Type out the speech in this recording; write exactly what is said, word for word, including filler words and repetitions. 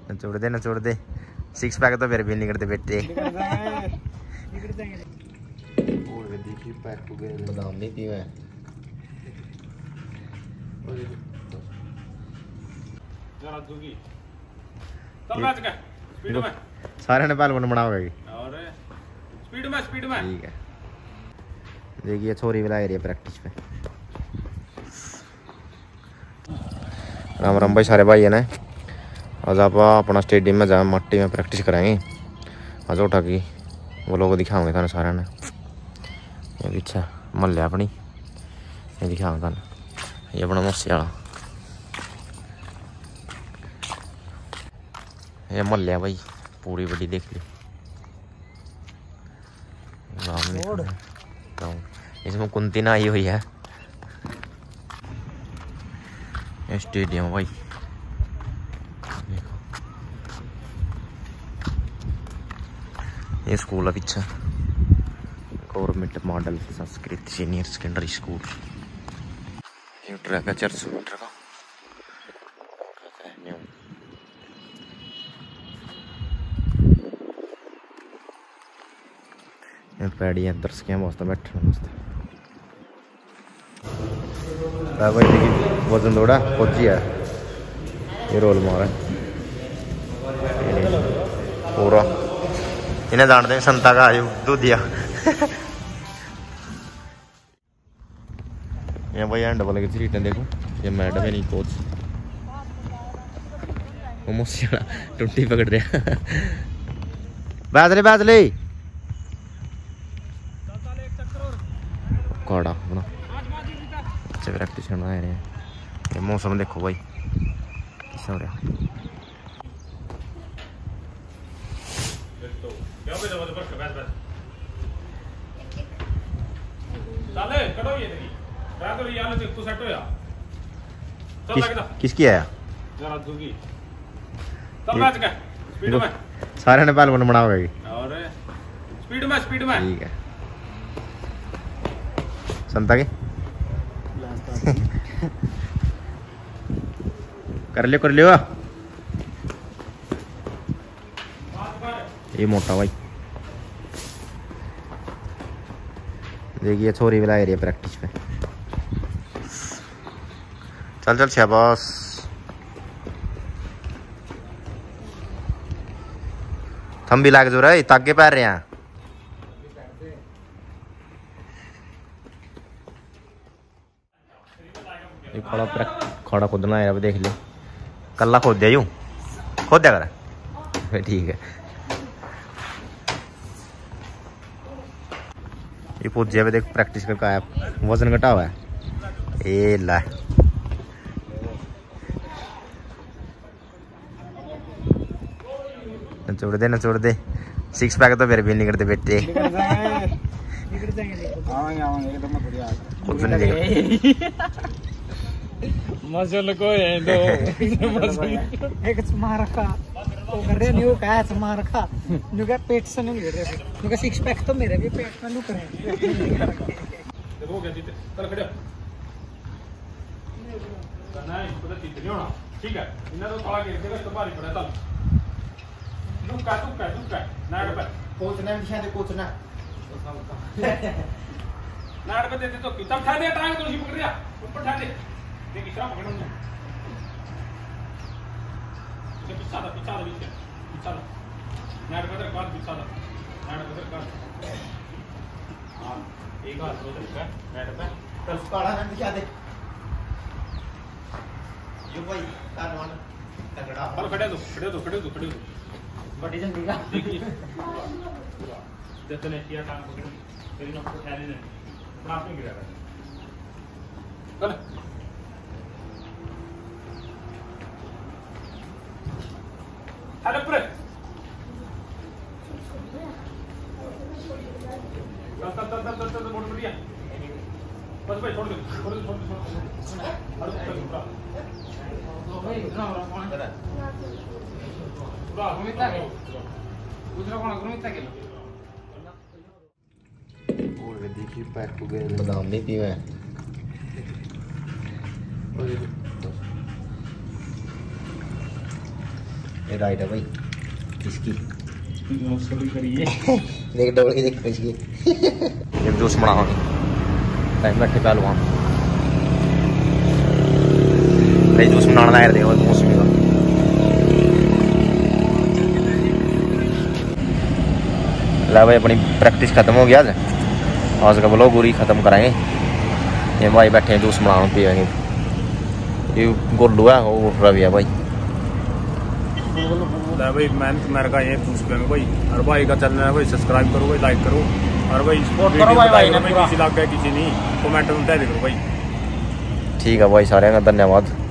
नचोड़ दे नचोड़ दे। Six pack तो फिर भी नहीं करते बेटे। बादाम नहीं पी मैं। सारे ने पहलवान बनाओगे स्पीड में स्पीड में। ठीक है देखिए छोरी भी लग रही है प्रैक्टिस पे। राम राम भाई सारे भाई है ना। आज आप अपना स्टेडियम में जाए मट्टी में प्रैक्टिस कराएंगे। आज उठा की वो लोग दिखाओगे थाने सारे ने। ये पीछे महल अपनी ये दिखाओ थाने। ये अपना मस्सी वाला ये महल है भाई पूरी बड़ी देख ली। इसमें कुंती ना आई हुई है। स्टेडियम भाई ये स्कूल है पीछे government model Sanskrit senior secondary school. ये ट्रैक है चार सौ मीटर का। पैड़ी है दर्शक मस्त बैठे मस्त भाई। देखिए वजन दौड़ा फौजी है ये रोल मार है पूरा इन्हें जानते हैं संता का आयु दूधिया। ये भाई हैंड बॉल की सीटें देखो। ये मैडम है नहीं कोच वो मुझसे टुट्टी पकड़ रहा। बैदले बैदले काड़ा अपना अच्छे प्रैक्टिस करना है। ये मौसम देखो भाई कैसा हो रहा। किस, किसकी आया सारे ने पहलवान बनाओगे स्पीड में स्पीड में। ठीक है संता के कर लियो कर लियो। ये मोटा भाई देखिए छोरी भी लग रही है प्रैक्टिस पे। चल चल शाबाश। थम भी लाग जो रहा है ताके पैर रहे हैं। खड़ा खड़ा खोदना है देख ले कल्ला खोद दिया यूं खोद दिया कर। ठीक है ये पूछे पे देख प्रैक्टिस करके आया वजन घटा हुआ है। ए ला नचोड़ दे नचोड़ दे। सिक्स पैक तो फिर भी नहीं करते बेटे। मसल को है दो एक स्मारका तो कर रहे न्यू का स्मारका न्यू का पेट से नहीं गिर रहे न्यू का सिक्स पैक तो मेरे भी पेट में लुक रहे हैं। हो गया जीते चल खड़े नहीं पता जीत नहीं होना। ठीक है इन्हें तो थोड़ा गिर के तो भारी पड़ा। चल लुक का लुक का लुक का ना पे कोच ने दिखा दे कोच ना नाड़ पे दे दे तो तब ठा दे टांग तो पकड़ दिया ऊपर ठा दे देखिए क्या पकड़ लूंगा। ये पीछा दा पीछा दा पीछे पीछा दा नाड़ पे तेरे काट पीछा दा नाड़ पे तेरे काट। हां एक हाथ दो तरीका नाड़ पे कल काड़ा ना दिखा दे। ये भाई काटवान तगड़ा और खड़े दो खड़े दो खड़े दो खड़े दो बड़ी जल्दी का जतने किया काम पकड़ तेरी नोक को ठहरने नहीं अपना आप में गिरा चल हेलो प्रे तब तब तब तब तब मोड़ बढ़िया बस भाई छोड़ दे छोड़ दे छोड़ दे छोड़ दे अरे पूरा भाई इतना हो रहा कौन है पूरा घुमिता है दूसरा कौन घुमिता के और देखिए पैक हो गए बादाम नहीं पी मैं। ये राइट है भाई इसकी सॉरी करिए देख डोली देख इसकी ये जूस बनाओगे टाइम बैठे पहलवान भाई जूस बनाना है देखो मौसमी का ला भाई अपनी प्रैक्टिस खत्म हो गया आज आज का ब्लॉग पूरी खत्म कराएंगे ये भाई बैठे हैं जूस बनाओ पिएंगे ये गोलू है वो रवि है भाई भाई मेहनत मेरे का ये पूछ पेंगे भाई और भाई का चैनल है भाई सब्सक्राइब करो भाई लाइक करो और भाई सपोर्ट करो भाई भाई ने किसी लग गया किसी नहीं कमेंट में बता दे करो भाई ठीक है भाई सारे का धन्यवाद।